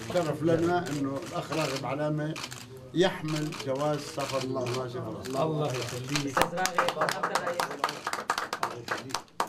شرف لنا انه الاخ راغب علامه يحمل جواز سفر. الله ما شاء الله. الله يخليك. استاذ راغب،